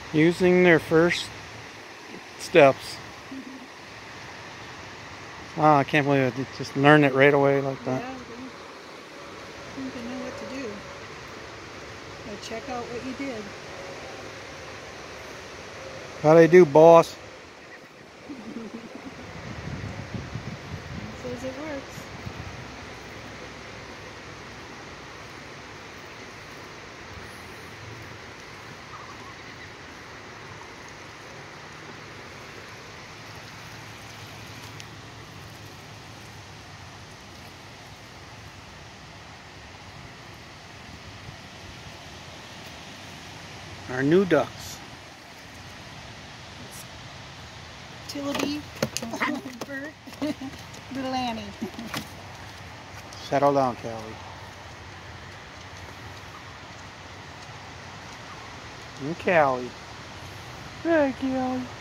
Using their first steps. Wow, I can't believe it. Just learned it right away like that. Yeah, they seem to know what to do. So check out what you did. How do you do, boss? It says it works. Our new ducks. Tilby, Bert, little Annie. Settle down, Callie. And Callie. Hey, Callie.